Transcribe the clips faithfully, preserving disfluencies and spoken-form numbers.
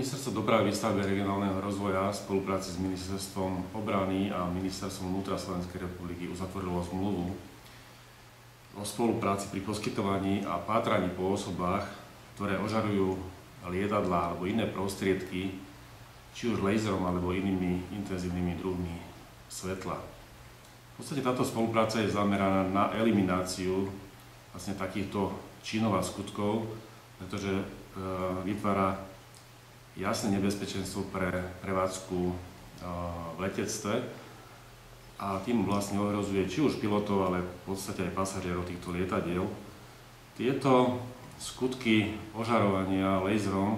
Ministerstvo dopravy, výstavby a regionálneho rozvoja v spolupráci s Ministerstvom obrany a Ministerstvom vnútra Slovenskej republiky uzatvorilo zmluvu o spolupráci pri poskytovaní a pátraní po osobách, ktoré ožarujú lietadlá alebo iné prostriedky, či už laserom alebo inými intenzívnymi druhmi svetla. V podstate táto spolupráca je zameraná na elimináciu vlastne takýchto činov a skutkov, pretože e, vytvára jasné nebezpečenstvo pre prevádzku e, v letectve a tým vlastne ohrozuje či už pilotov, ale v podstate aj pasažierov týchto lietadiel. Tieto skutky ožarovania laserom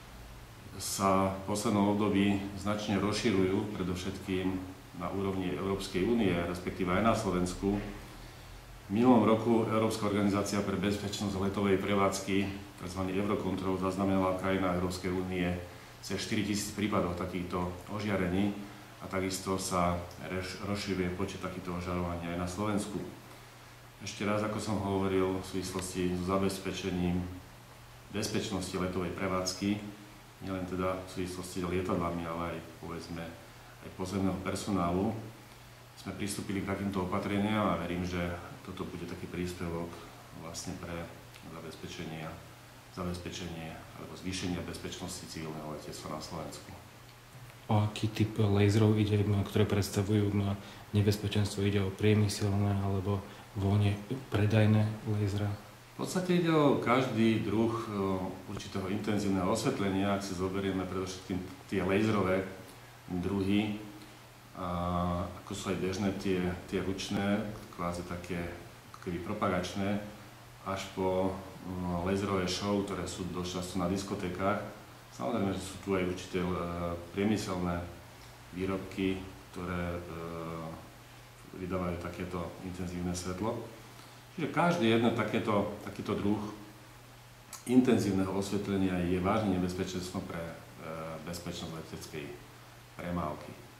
sa v poslednom období značne rozširujú, predovšetkým na úrovni Európskej únie, respektíve aj na Slovensku. V minulom roku Európska organizácia pre bezpečnosť letovej prevádzky, tzv. Eurocontrol, zaznamenala v krajinách Európskej únie cez štyritisíc prípadov takýchto ožiarení a takisto sa rozširuje počet takýchto ožarovaní aj na Slovensku. Ešte raz, ako som hovoril, v súvislosti so zabezpečením bezpečnosti letovej prevádzky, nielen teda v súvislosti s lietadlami, ale aj povedzme aj pozemného personálu, sme pristúpili k takýmto opatreniam a verím, že toto bude taký príspevok vlastne pre zabezpečenie, zabezpečenie alebo zvýšenie bezpečnosti civilného letectva na Slovensku. O aký typ laserov ide, ktoré predstavujú nebezpečenstvo? Ide o priemyselné alebo voľne predajné lasery? V podstate ide o každý druh určitého intenzívneho osvetlenia, ak si zoberieme predovšetkým tie laserové druhy, a ako sú aj bežné tie, tie ručné, kvázi také keby propagačné, až po no, laserové show, ktoré sú dosť často na diskotékach. Samozrejme, že sú tu aj určité e, priemyselné výrobky, ktoré e, vydávajú takéto intenzívne svetlo. Čiže každý jeden takéto, takýto druh intenzívneho osvetlenia je vážne nebezpečenstvo pre e, bezpečnosť leteckej premávky.